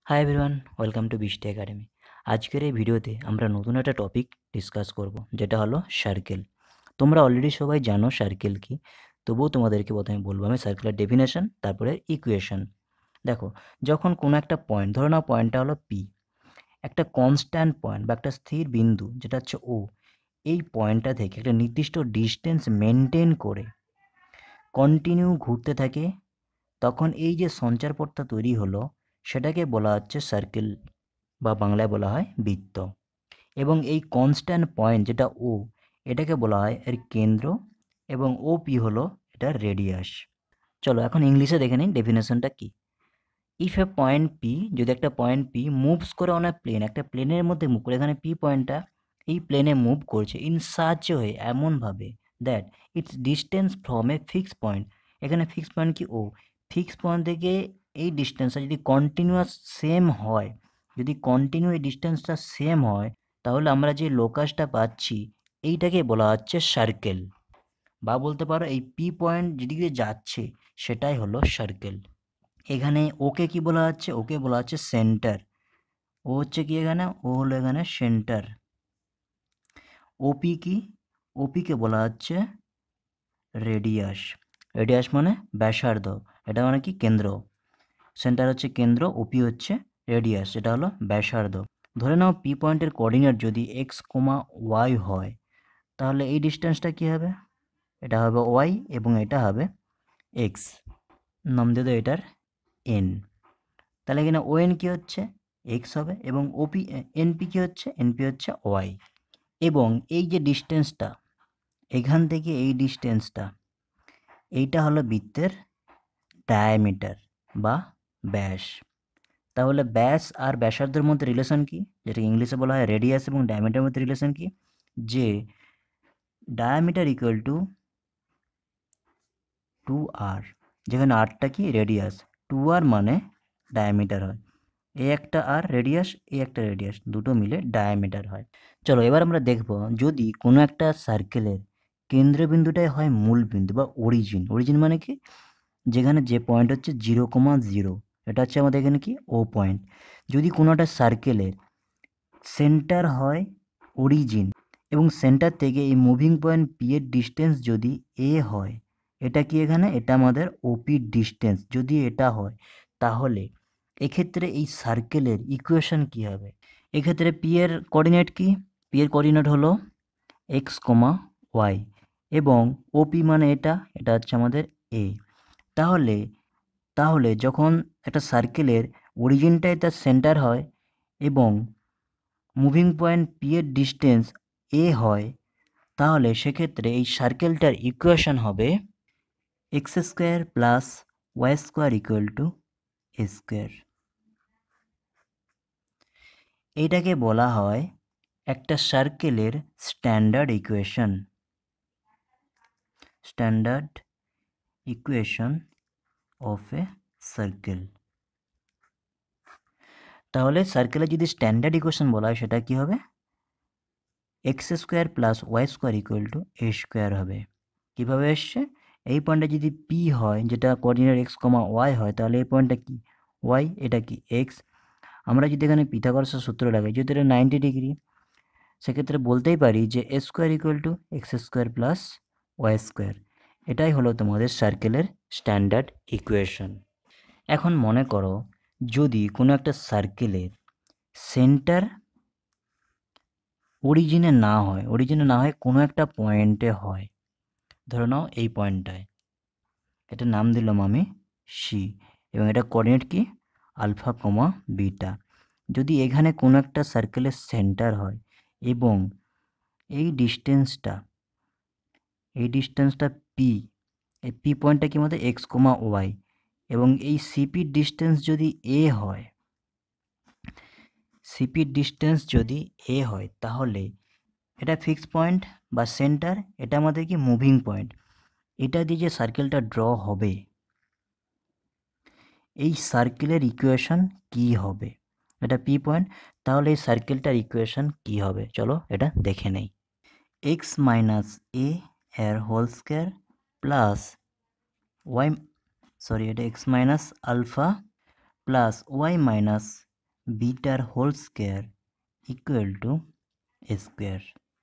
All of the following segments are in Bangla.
High everyone, welcome to Brishti academy. আজকের এই ভিডিওতে আমরা নতুন একটা টপিক ডিসকাস করব, যেটা হলো সার্কেল। তোমরা অলরেডি সবাই জানো সার্কেল কি, তবুও তোমাদেরকে প্রথমে বলবো আমি সার্কেলের ডেফিনেশন, তারপরে ইকুয়েশন। দেখো, যখন কোনো একটা পয়েন্ট, ধরো না পয়েন্টটা হলো পি, একটা কনস্ট্যান্ট পয়েন্ট বা একটা স্থির বিন্দু যেটা হচ্ছে ও, এই পয়েন্টটা থেকে একটা নির্দিষ্ট ডিস্টেন্স মেনটেন করে কন্টিনিউ ঘুরতে থাকে, তখন এই যে সঞ্চারপথটা তৈরি হলো সেটাকে বলা হচ্ছে সার্কেল, বা বাংলায় বলা হয় বৃত্ত। এবং এই কনস্ট্যান্ট পয়েন্ট যেটা ও, এটাকে বলা হয় এর কেন্দ্র, এবং ও পি হলো এটার রেডিয়াস। চলো এখন ইংলিশে দেখে নিন ডেফিনেশনটা কি। ইফ এ পয়েন্ট পি, যদি একটা পয়েন্ট পি মুভস করে অন এ প্লেন, একটা প্লেনের মধ্যে মুভ করে, এখানে পি পয়েন্টটা এই প্লেনে মুভ করছে ইন সাচ হয়ে, এমনভাবে that its distance from a fix point, এখানে ফিক্স পয়েন্ট কি ও, ফিক্স পয়েন্ট থেকে এই ডিস্টেন্সটা যদি কন্টিনিউয়াস সেম হয়, যদি কন্টিনিউ এই ডিস্টেন্সটা সেম হয়, তাহলে আমরা যে লোকাসটা পাচ্ছি এইটাকে বলা হচ্ছে সার্কেল। বা বলতে পারো এই পি পয়েন্ট যেদিকে যাচ্ছে সেটাই হলো সার্কেল। এখানে ওকে কি বলা হচ্ছে, ওকে বলা হচ্ছে সেন্টার। ও হচ্ছে কি এখানে, ও হলো এখানে সেন্টার। ওপি কি, ওপিকে বলা হচ্ছে রেডিয়াস। রেডিয়াস মানে ব্যাসার্ধ, এটা মানে কি কেন্দ্র। সেন্টার হচ্ছে কেন্দ্র, ওপি হচ্ছে রেডিয়াস, এটা হলো ব্যাসার্ধ। ধরে নাও পি পয়েন্টের কোঅর্ডিনেট যদি এক্স কমা ওয়াই হয়, তাহলে এই ডিস্টেন্সটা কি হবে, এটা হবে ওয়াই এবং এটা হবে এক্স। নাম দিয়ে দাও এটার এন। তাহলে এখানে ও এন কী হচ্ছে, এক্স হবে, এবং ওপি এনপি কী হচ্ছে, এনপি হচ্ছে ওয়াই। এবং এই যে ডিস্টেন্সটা, এখান থেকে এই ডিস্টেন্সটা, এইটা হলো বৃত্তের ডায়ামিটার বা ব্যাস। তাহলে ব্যাস আর ব্যাসার্ধের মধ্যে রিলেশন কি, যেটাকে ইংলিশে বলা হয় রেডিয়াস এবং ডায়ামিটারের মধ্যে রিলেশন কি, যে ডায়ামিটার ইকুয়াল টু 2r, যেখানে আরটা কি রেডিয়াস, 2r মানে ডায়ামিটার হয়। এই একটা আর রেডিয়াস, এই একটা রেডিয়াস, দুটো মিলে ডায়ামিটার হয়। চলো এবার আমরা দেখব, যদি কোনো একটা সার্কেলের কেন্দ্রবিন্দুটাই হয় মূল বিন্দু বা অরিজিন। অরিজিন মানে কি, যেখানে যে পয়েন্ট হচ্ছে 0,0, এটা হচ্ছে আমাদের এখানে কি ও পয়েন্ট। যদি কোনো একটা সার্কেলের সেন্টার হয় অরিজিন, এবং সেন্টার থেকে এই মুভিং পয়েন্ট পি এর ডিস্টেন্স যদি এ হয়, এটা কি এখানে, এটা আমাদের ওপির ডিস্টেন্স যদি এটা হয়, তাহলে এক্ষেত্রে এই সার্কেলের ইকুয়েশন কি হবে। এক্ষেত্রে পি এর কোঅর্ডিনেট কি, পি এর কোঅর্ডিনেট হলো এক্স কমা ওয়াই, এবং ওপি মানে এটা, এটা হচ্ছে আমাদের এ। তাহলে তাহলে যখন একটা সার্কেলের অরিজিনটাই তার সেন্টার হয় এবং মুভিং পয়েন্ট পি এর ডিস্টেন্স এ হয়, তাহলে সেক্ষেত্রে এই সার্কেলটার ইকুয়েশন হবে x square plus y square equal to a square. এইটাকে বলা হয় একটা সার্কেলের standard equation, standard equation of a circle. তাহলে সার্কেলের যদি স্ট্যান্ডার্ড ইকুয়েশন বলা হয় সেটা কি হবে, x square plus y square equal to a square হবে। কীভাবে এসছে, এই পয়েন্টটা যদি পি হয়, যেটা কোঅর্ডিনেট এক্স কমা ওয়াই হয়, তাহলে এই পয়েন্টটা কি ওয়াই, এটা কি এক্স। আমরা যদি এখানে পিথাগোরাসের সূত্র লাগাই, যেহেতু এটা 90 ডিগ্রি, সেক্ষেত্রে বলতেই পারি যে a square equal to x square plus y square. এটাই হলো তোমাদের সার্কেলের স্ট্যান্ডার্ড ইকুয়েশন। এখন মনে করো, যদি কোনো একটা সার্কেলের সেন্টার অরিজিনে না হয়, অরিজিনে না হয় কোনো একটা পয়েন্টে হয়, ধরে নাও এই পয়েন্টটায়, এটা নাম দিলাম আমি সি, এবং এটা কোঅর্ডিনেট কি আলফা কমা বিটা। যদি এখানে কোনো একটা সার্কেলের সেন্টার হয় এবং এই ডিস্টেন্সটা, এই ডিস্টেন্সটা পি, এই পি পয়েন্টটা কি আমাদের এক্স কমা ওয়াই, এবং এই সিপির ডিস্টেন্স যদি এ হয়, সিপির ডিস্টেন্স যদি এ হয়, তাহলে এটা ফিক্স পয়েন্ট বা সেন্টার, এটা আমাদের কি মুভিং পয়েন্ট। এটা দিয়ে যে সার্কেলটা ড্র হবে, এই সার্কেলের ইকুয়েশন কি হবে, এটা পি পয়েন্ট, তাহলে এই সার্কেলটার ইকুয়েশন কি হবে, চলো এটা দেখে নেই। এক্স মাইনাস এ এর whole square plus y, sorry এটা x minus alpha plus y minus বিটার whole square equal to square.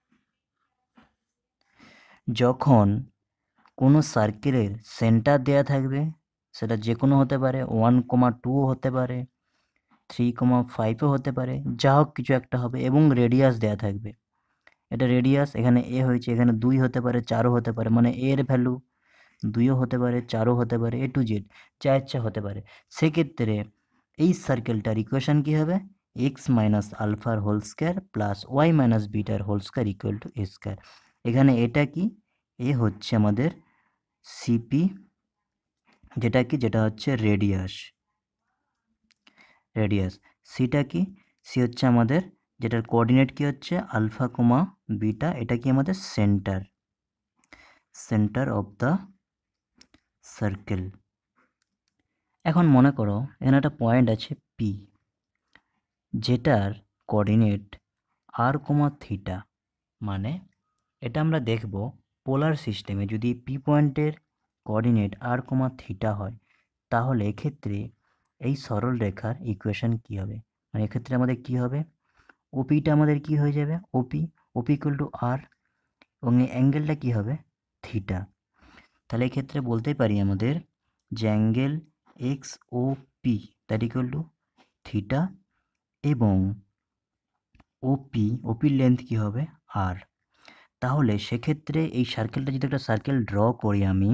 যখন কোনো সার্কেলের সেন্টার দেয়া থাকবে, সেটা যে কোনো হতে পারে, 1,2 হতে পারে, 3,5ও হতে পারে, যা হোক কিছু একটা হবে, এবং রেডিয়াস দেয়া থাকবে। এটা রেডিয়াস, এখানে এ হয়েছে, এখানে 2 হতে পারে, 4ও হতে পারে, মানে এর ভ্যালু 2ও হতে পারে, 4ও হতে পারে, A to Z যা ইচ্ছা হতে পারে। সেক্ষেত্রে এই সার্কেলটার ইকুয়েশন কী হবে? এক্স মাইনাস আলফার whole square plus y minus বিটার whole square equal to a square. এখানে এটা কি? এ হচ্ছে আমাদের সিপি, যেটা হচ্ছে রেডিয়াস। সিটা কি? সি হচ্ছে আমাদের, যেটার কোঅর্ডিনেট কি হচ্ছে আলফা কমা বিটা, এটা কি আমাদের সেন্টার অফ দ্য সার্কেল। এখন মনে করো এখানে একটা পয়েন্ট আছে পি, যেটার কোঅর্ডিনেট আর কমা থিটা। মানে এটা আমরা দেখব পোলার সিস্টেমে যদি পি পয়েন্টের কোঅর্ডিনেট আর কমা থিটা হয়, তাহলে এক্ষেত্রে এই সরল রেখার ইকুয়েশন কী হবে? মানে এক্ষেত্রে আমাদের কী হবে? ওপিটা আমাদের কি হয়ে যাবে? ওপি ইকুয়াল টু আর, এবং এই অ্যাঙ্গেলটা কী হবে? থিটা। তাহলে এক্ষেত্রে বলতেই পারি আমাদের যে angle X O P that equal to theta, এবং ওপির লেন্থ কী হবে? আর। তাহলে সেক্ষেত্রে এই সার্কেলটা যদি একটা সার্কেল ড্র করি আমি,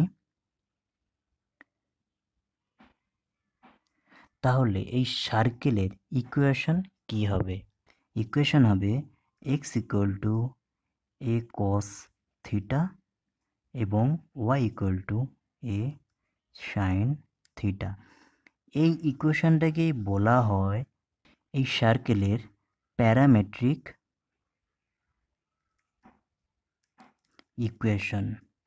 তাহলে এই সার্কেলের ইকুয়েশন কি হবে? ইকুয়েশন হবে x equal to a cos theta এবং y equal to a sine theta. এই ইকুয়েশনটাকেই বলা হয় এই সার্কেলের parametric equation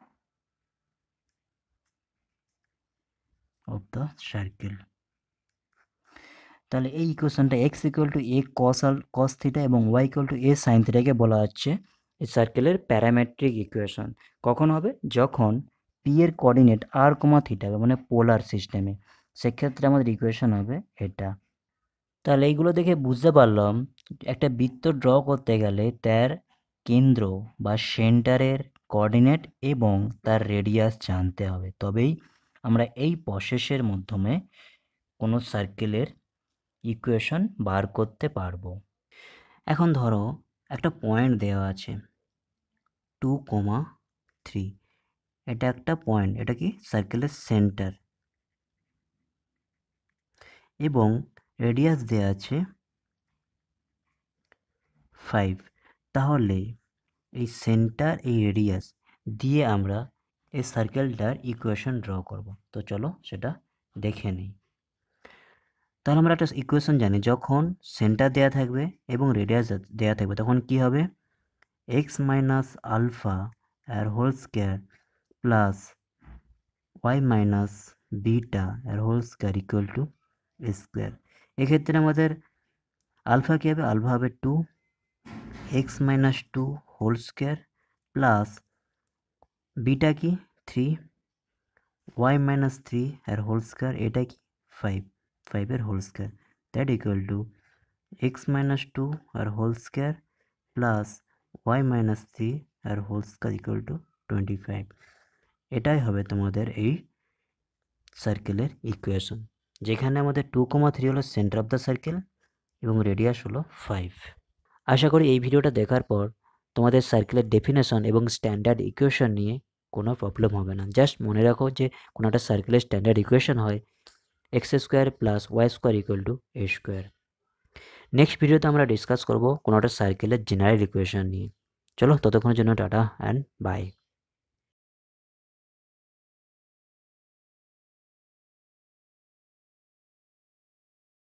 of the circle. তাহলে এই ইকুয়েশনটা x equal to a cos theta এবং y equal to a sine থিটাকে বলা হচ্ছে এই সার্কেলের প্যারামেট্রিক ইকুয়েশন। কখন হবে? যখন পি এর কোঅর্ডিনেট আর কমা থিটা হবে, মানে পোলার সিস্টেমে, সেক্ষেত্রে আমাদের ইকুয়েশন হবে এটা। তাহলে এইগুলো দেখে বুঝতে পারলাম একটা বৃত্ত ড্র করতে গেলে তার কেন্দ্র বা সেন্টারের কোঅর্ডিনেট এবং তার রেডিয়াস জানতে হবে, তবেই আমরা এই প্রসেসের মাধ্যমে কোনো সার্কেলের ইকুয়েশন বার করতে পারবো। এখন ধরো একটা পয়েন্ট দেওয়া আছে 2,3, এটা একটা পয়েন্ট, এটা কি সার্কেলের সেন্টার, এবং রেডিয়াস দেওয়া আছে 5। তাহলে এই সেন্টার, এই রেডিয়াস দিয়ে আমরা এই সার্কেলটার ইকুয়েশন ড্র করব। তো চলো সেটা দেখে নিই। তাহলে আমরা একটা ইকুয়েশন জানি, যখন সেন্টার দেয়া থাকবে এবং রেডিয়াস দেয়া থাকবে, তখন কি হবে? এক্স মাইনাস আলফা এর whole square plus y minus beta এর whole square equal to square. এক্ষেত্রে আমাদের আলফা কী হবে? আলফা হবে 2, x minus 2 whole square plus beta কি 3, ওয়াই মাইনাস 3 এর হোল স্কোয়ার, এটা কি 5 এর whole square, that equal to x minus 2 এর whole square plus y minus 3 এর হোল স্কোয়ার ইকুয়াল টু 25। এটাই হবে তোমাদের এই সার্কেলের ইকুয়েশন, যেখানে আমাদের 2,3 হলো সেন্টার অফ দ্য সার্কেল এবং রেডিয়াস হলো 5। আশা করি এই ভিডিওটা দেখার পর তোমাদের সার্কেলের ডেফিনেশন এবং স্ট্যান্ডার্ড ইকুয়েশন নিয়ে কোনো প্রবলেম হবে না। জাস্ট মনে রাখো যে কোনো একটা সার্কেলের স্ট্যান্ডার্ড ইকুয়েশন হয় x square plus y square equal to a square. Next ভিডিওতে আমরা ডিসকাস করবো কোনো একটা সার্কেলের জেনারেল ইকুয়েশন নিয়ে। চলো ততক্ষণের জন্য টাটা অ্যান্ড বাই।